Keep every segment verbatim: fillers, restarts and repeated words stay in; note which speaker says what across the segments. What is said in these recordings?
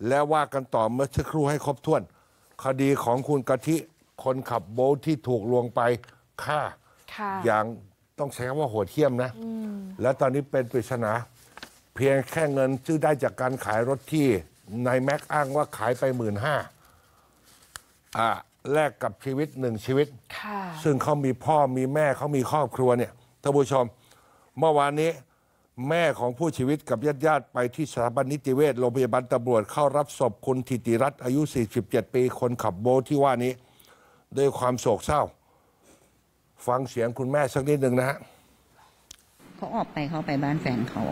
Speaker 1: และว่ากันต่อเมื่อสักครู่ให้ครบถ้วนคดีของคุณกะทิคนขับโบ๊ทที่ถูกลวงไปฆ่าอย่างต้องใช้คำว่าโหดเหี้ยมนะและตอนนี้เป็นปริศนาเพียงแค่เงินซื้อได้จากการขายรถที่นายแม็กอ้างว่าขายไปหมื่นห้าอ่าแลกกับชีวิตหนึ่งชีวิตซึ่งเขามีพ่อมีแม่เขามีครอบครัวเนี่ยท่านผู้ชมเมื่อวานนี้แม่ของผู้ชีวิตกับญาติญาติไปที่สถาบันนิติเวชโรงพยาบาลตำรวจเข้ารับศพคุณธิติรัตน์อายุสี่สิบเจ็ดปีคนขับโบ๊ทที่ว่านี้ด้วยความโศกเศร้าฟังเสียงคุณแม่สักนิดหนึ่งนะฮะ
Speaker 2: เขาออกไปเขาไปบ้านแฟนเขา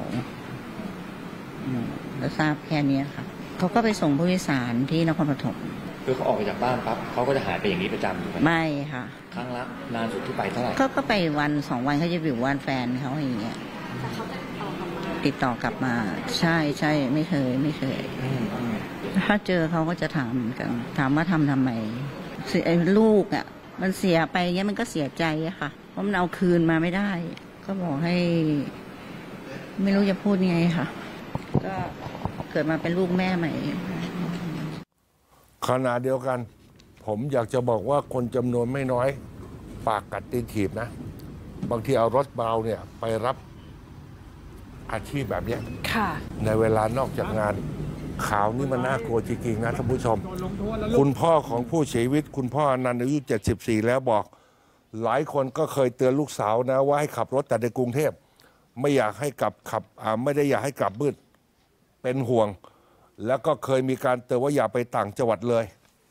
Speaker 2: แล้วทราบแค่นี้ค่ะเขาก็ไปส่งผู้โดยสารที่นครปฐม
Speaker 3: คือเขาออกไปจากบ้านปั๊บเขาก็จะหายไปอย่างนี้ประจำถูกไหม
Speaker 2: ไม่ค่ะ
Speaker 3: ครั้งละนานสุดที่ไปเท่าไหร่
Speaker 2: ก็ก็ไปวันสองวันเขาจะอยู่บ้านแฟนเขาอย่างเงี้ยติดต่อกลับมาใช่ใช่ไม่เคยไม่เคยถ้าเจอเขาก็จะถามกันถามว่าทำทำไมไอ้ลูกอ่ะมันเสียไปเงี้ยมันก็เสียใจอะค่ะเพราะมันเอาคืนมาไม่ได้ก็บอกให้ไม่รู้จะพูดยังไงค่ะก็เกิดมาเป็นลูกแม่ใหม่
Speaker 1: ขณะเดียวกันผมอยากจะบอกว่าคนจำนวนไม่น้อยปากกัดตีนถีบนะบางทีเอารถเบาเนี่ยไปรับอาชีพแบบนี้ในเวลานอกจากงานข่าวนี้มันน่ากลัวจริงๆนะท่านผู้ชมคุณพ่อของผู้เสียชีวิตคุณพ่ออนันต์อายุเจ็ดสิบสี่แล้วบอกหลายคนก็เคยเตือนลูกสาวนะว่าให้ขับรถแต่ในกรุงเทพไม่อยากให้กลับขับไม่ได้อยากให้กลับมืดเป็นห่วงแล้วก็เคยมีการเตือนว่าอย่าไปต่างจังหวัดเลย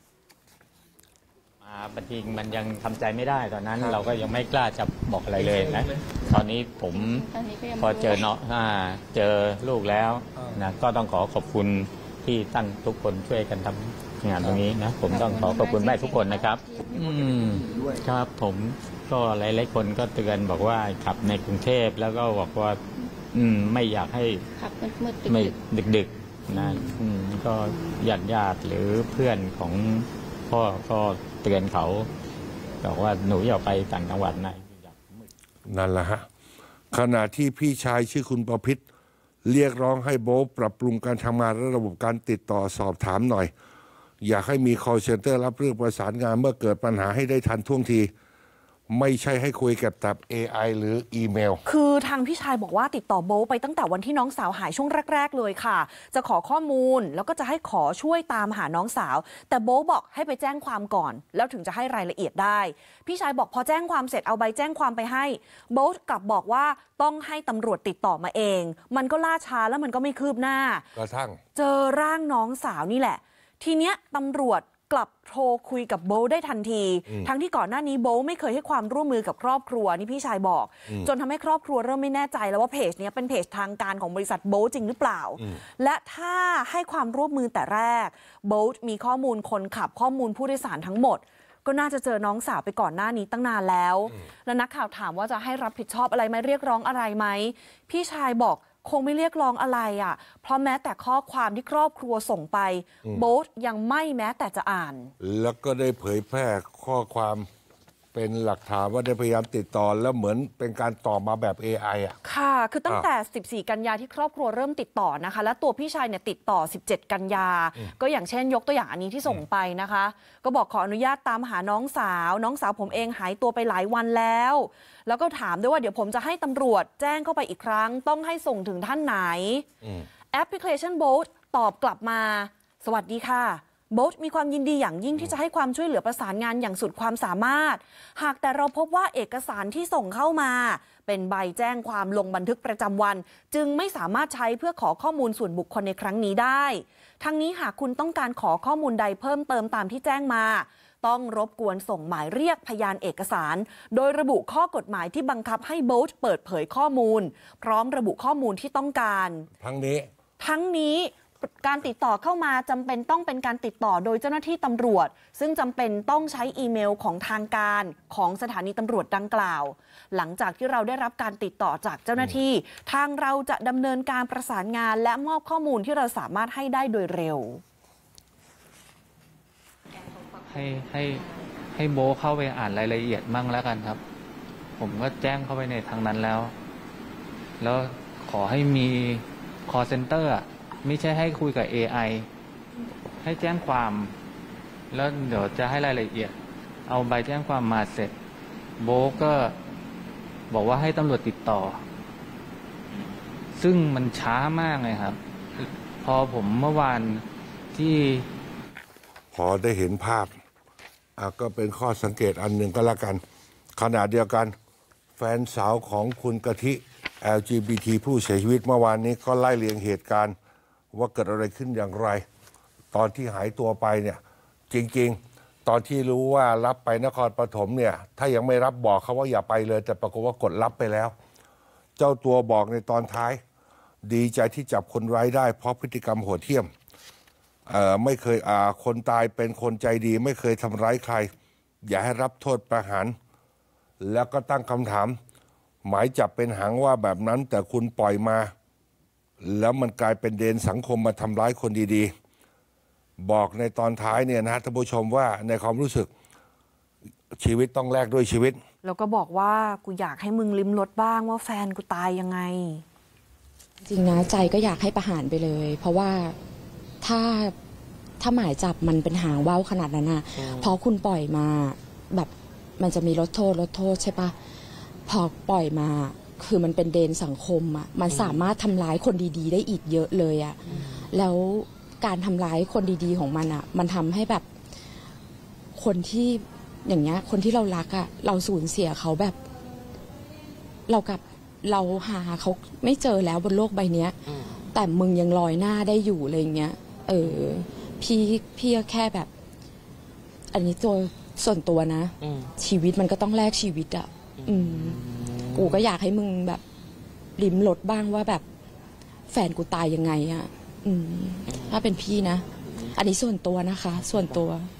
Speaker 4: มาบัดจริงมันยังทำใจไม่ได้ตอนนั้นเราก็ยังไม่กล้าจะบอกอะไรเลยนะตอนนี้ผมพอเจอเนาะเจอลูกแล้วนะก็ต้องขอขอบคุณที่ตั้งทุกคนช่วยกันทำงานตรงนี้นะผมต้องขอขอบคุณแม่ทุกคนนะครับอืมครับผมก็หลายๆคนก็เตือนบอกว่าขับในกรุงเทพแล้วก็บอกว่าอืมไม่อยากให้ขับมืดๆไม่ดึกๆนะอืมก็ญาติญาติหรือเพื่อนของพ่อก็เตือนเขาบอกว่าหนูอย่าไปต่างจังหวัดนะ
Speaker 1: นั่นแหละฮะขณะที่พี่ชายชื่อคุณประพิษเรียกร้องให้โบ๊ทปรับปรุงการทำงานและระบบการติดต่อสอบถามหน่อยอยากให้มี call center รับเรื่องประสานงานเมื่อเกิดปัญหาให้ได้ทันท่วงทีไม่ใช่ให้คุยกับตับ เอ ไอ หรืออีเมล
Speaker 5: คือทางพี่ชายบอกว่าติดต่อโบ๊ทไปตั้งแต่วันที่น้องสาวหายช่วงแรกๆเลยค่ะจะขอข้อมูลแล้วก็จะให้ขอช่วยตามหาน้องสาวแต่โบ๊ทบอกให้ไปแจ้งความก่อนแล้วถึงจะให้รายละเอียดได้พี่ชายบอกพอแจ้งความเสร็จเอาใบแจ้งความไปให้โบ๊ทกลับบอกว่าต้องให้ตำรวจติดต่อมาเองมันก็ล่าช้าแล้วมันก็ไม่คืบหน้าก
Speaker 1: ระทั่ง
Speaker 5: เจอร่างน้องสาวนี่แหละทีเนี้ยตำรวจกลับโทรคุยกับโบ๊ทได้ทันทีทั้งที่ก่อนหน้านี้โบ๊ทไม่เคยให้ความร่วมมือกับครอบครัวนี่พี่ชายบอกจนทำให้ครอบครัวเริ่มไม่แน่ใจแล้วว่าเพจนี้เป็นเพจทางการของบริษัทโบ๊ทจริงหรือเปล่าและถ้าให้ความร่วมมือแต่แรกโบ๊ทมีข้อมูลคนขับข้อมูลผู้โดยสารทั้งหมดก็น่าจะเจอน้องสาวไปก่อนหน้านี้ตั้งนานแล้วแล้วนักข่าวถามว่าจะให้รับผิดชอบอะไรไหมเรียกร้องอะไรไหมพี่ชายบอกคงไม่เรียกร้องอะไรอ่ะเพราะแม้แต่ข้อความที่ครอบครัวส่งไปโบ๊ทยังไม่แม้แต่จะอ่าน
Speaker 1: แล้วก็ได้เผยแพร่ข้อความเป็นหลักฐานว่าได้พยายามติดต่อแล้วเหมือนเป็นการตอบมาแบบ เอ ไอ อ่ะ
Speaker 5: ค่ะคือตั้งแต่สิบสี่กันยาที่ครอบครัวเริ่มติดต่อนะคะและตัวพี่ชายเนี่ยติดต่อสิบเจ็ดกันยาก็อย่างเช่นยกตัวอย่างอันนี้ที่ส่งไปนะคะก็บอกขออนุญาตตามหาน้องสาวน้องสาวผมเองหายตัวไปหลายวันแล้วแล้วก็ถามด้วยว่าเดี๋ยวผมจะให้ตำรวจแจ้งเข้าไปอีกครั้งต้องให้ส่งถึงท่านไหนแอปพลิเคชันโบ๊ทตอบกลับมาสวัสดีค่ะโบ๊ทมีความยินดีอย่างยิ่งที่จะให้ความช่วยเหลือประสานงานอย่างสุดความสามารถหากแต่เราพบว่าเอกสารที่ส่งเข้ามาเป็นใบแจ้งความลงบันทึกประจำวันจึงไม่สามารถใช้เพื่อขอข้อมูลส่วนบุคคลในครั้งนี้ได้ทั้งนี้หากคุณต้องการขอข้อมูลใดเพิ่มเติมตามที่แจ้งมาต้องรบกวนส่งหมายเรียกพยานเอกสารโดยระบุข้อกฎหมายที่บังคับให้โบ๊ทเปิดเผยข้อมูลพร้อมระบุข้อมูลที่ต้องการ
Speaker 1: ทั้งนี้
Speaker 5: ทั้งนี้การติดต่อเข้ามาจำเป็นต้องเป็นการติดต่อโดยเจ้าหน้าที่ตำรวจซึ่งจำเป็นต้องใช้อีเมลของทางการของสถานีตำรวจดังกล่าวหลังจากที่เราได้รับการติดต่อจากเจ้าหน้าที่ทางเราจะดำเนินการประสานงานและมอบข้อมูลที่เราสามารถให้ได้โดยเร็ว
Speaker 6: ให้ให้ให้โบเข้าไปอ่านรายละเอียดมั่งแล้วกันครับผมก็แจ้งเข้าไปในทางนั้นแล้วแล้วขอให้มี call center ไม่ใช่ให้คุยกับ เอ ไอให้แจ้งความ แล้วเดี๋ยวจะให้รายละเอียด เอาใบแจ้งความมาเสร็จ โบก็บอกว่าให้ตำรวจติดต่อ ซึ่งมันช้ามากเลยครับ พอผมเมื่อวานที่
Speaker 1: พอได้เห็นภาพอ่ะก็เป็นข้อสังเกตอันหนึ่งก็แล้วกัน ขณะเดียวกันแฟนสาวของคุณกะทิ แอล จี บี ที ผู้เสียชีวิตเมื่อวานนี้ก็ไล่เรียงเหตุการณ์ว่าเกิดอะไรขึ้นอย่างไร ตอนที่หายตัวไปเนี่ยจริงๆ ตอนที่รู้ว่ารับไปนครปฐมเนี่ยถ้ายังไม่รับบอกเขาว่าอย่าไปเลย แต่ปรากฏว่ากดรับไปแล้ว เจ้าตัวบอกในตอนท้าย ดีใจที่จับคนร้ายได้เพราะพฤติกรรมโหดเหี้ยมเอ่อไม่เคยอ่าคนตายเป็นคนใจดีไม่เคยทำร้ายใคร อย่าให้รับโทษประหาร แล้วก็ตั้งคำถาม หมายจับเป็นหางว่าแบบนั้นแต่คุณปล่อยมา แล้วมันกลายเป็นเดนสังคมมาทำร้ายคนดีๆ บอกในตอนท้ายเนี่ยนะท่านผู้ชมว่าในความรู้สึกชีวิตต้องแลกด้วยชีวิต
Speaker 5: แล้วก็บอกว่ากูอยากให้มึงลิ้มรสบ้างว่าแฟนกูตายยังไง
Speaker 7: จริงนะใจก็อยากให้ประหารไปเลย เพราะว่าถ้าถ้าหมายจับมันเป็นหางว่าวขนาดนั้นนะพอคุณปล่อยมาแบบมันจะมีลดโทษลดโทษใช่ปะพอปล่อยมาคือมันเป็นเดนสังคมอ่ะมันสามารถทำร้ายคนดีๆได้อีกเยอะเลยอ่ะแล้วการทำร้ายคนดีๆของมันอ่ะมันทำให้แบบคนที่อย่างเงี้ยคนที่เรารักอ่ะเราสูญเสียเขาแบบเรากับเราหาเขาไม่เจอแล้วบนโลกใบนี้แต่มึงยังลอยหน้าได้อยู่อะไรเงี้ยเออพี่พี่ก็แค่แบบอันนี้ตัวส่วนตัวนะชีวิตมันก็ต้องแลกชีวิตอ่ะอืมกูก็อยากให้มึงแบบลิ้มรสบ้างว่าแบบแฟนกูตายยังไงอ่ะอืมถ้าเป็นพี่นะอันนี้ส่วนตัวนะคะ ส่วนตัว